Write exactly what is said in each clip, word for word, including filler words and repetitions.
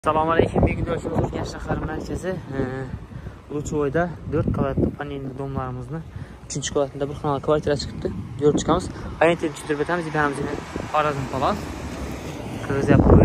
Assalomu alaykum. Bugun görüşümüz Urganch shahar markazi Uluchoyda dört qavatli panelli domlarimizni uchinchi qavatida bir xonali kvartira chiqibdi. Ko'rib chiqamiz. Aynan tushirib o'tamiz. Bizamiz Xorazm Palas. Ko'zyapti.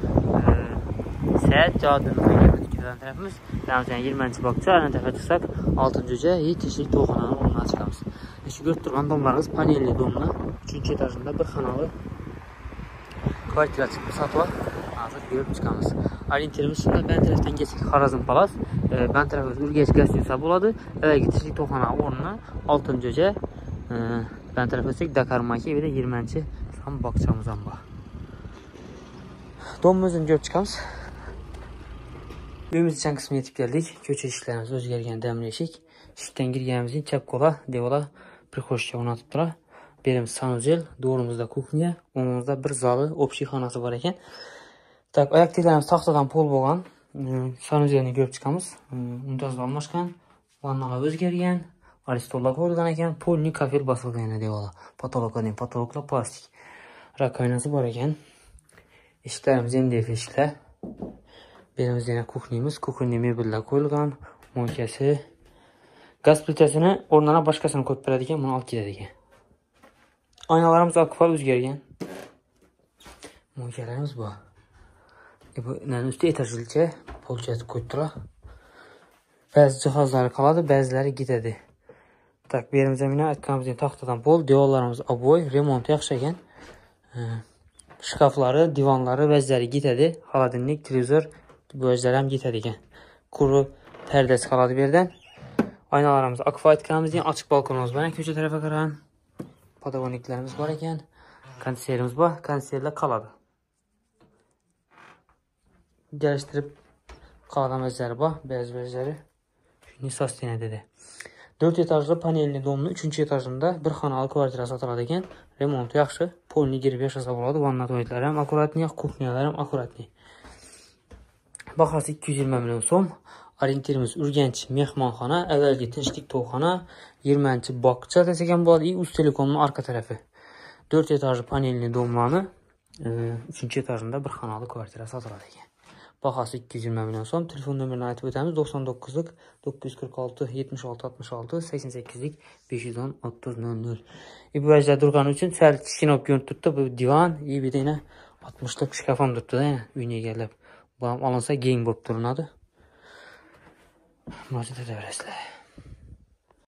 Saat joydan tarafimiz. Bizamiz yigirmanchi bog'cha, ana tarafa chiqsak oltinchi joy, teshik to'g'onani o'rnatib chiqamiz. Shu ko'rib turgan domlarimiz panelli domlar. uchinchi etajda bir xonali kvartira chiqib sotib hozir ko'rib chiqamiz. Orientirimiz shunda ben tarafdan geçsek Xorazm Palas, e, ben tarafımız Urganch gastiniца bo'ladi. Avvalgi tishlik to'xona o'rnini oltinchi joy, e, ben tarafga o'tsak Dakar Maki va yigirmanchi ham bog'chamiz ham bor. Domimizni ko'rib chiqamiz. Uyimizning chan qismiga yetib keldik. Ko'cha ishlarimiz o'zgargan damli eshik. Eshikdan kirganimizning chap qo'la devola prixoshga o'rnatib turadi. Berimiz sanuzel, do'rimizda kuxnya, o'ngimizda bir zali, общий xonasi bor ekan. Tak, ayak teklerimiz taxtadan pol bo'lgan. Sanuzelni ko'rib chiqamiz. Muntazam almashgan, vannalar o'zgargan, aristollar qo'yilgan ekan, polni kafel bosilgan devola. Patologlarning patologlar plastik. Rakovinasi bor ekan. Eshiklarimiz M D F eshiklar. Berimizda yana kuxnyamiz, kuxnya mebellar qo'yilgan, mo'nkasi. Gaz plitasini o'rnına boshqasini qo'yib beradi ekan, buni olib keladi ekan. Aynalarimiz akfal o'zgargan. Mo'nkalarimiz bor. Bu üstü etajlicha polchatib qo'yib turadi. Ba'zi jihozlari qoladi, ba'zilari ketadi. Tak, berimizda mana aytganimizdek taxtadan pol, devorlarimiz oboy, remont yaxshi ekan. Shkaflari, divonlari ba'zilari ketadi. Xolodilnik, televizor bu o'zlari ham ketadi ekan. Quru pardasi qoladi bu yerdan. Aynalarimiz akfa aytganimizdek ochiq balkonimiz bor, ko'cha tarafga qarab. Podvoniklarimiz bor ekan. Konditsionerimiz bor, konditsionerlar qoladi. Geliştirip qolgan o'zlari bor, ba'zi o'zlari shuni sostena dedi. dört etajli panelli domli uchinchi etajında bir xonali kvartira sotiladi ekan. Remonti yaxshi, polni girib yashasa bo'ladi. Vanna to'ylar ham akkuratni, kuxnyalar ham akkuratni. Bahasi ikki yuz yigirma million so'm. Orientirimiz Urganch mehmonxona, avvalgi tinchlik to'xona, yigirmanchi bog'cha desak bo'ladi, Uz Telekomning orqa tarafi. dört etajli panelli domlarni uchinchi etajında bir xonali kvartira sotiladi ekan. Bahası ikki yuz yigirma million so'm. Telefon nomerini aytib o'tamiz. to'qson to'qqiz to'qqiz yuz qirq olti yetmish olti oltmish olti sakson sakkiz besh yuz o'n o'ttiz nol nol. E bu vajda turgani uchun sal kichkina olib ko'rinib turibdi. Bu divan, e bir dena oltmishlik shkaf ham turibdi-da, uyni egallab. Bu ham olinsa keng bo'lib turinadi. Murojaat etaverasizlar.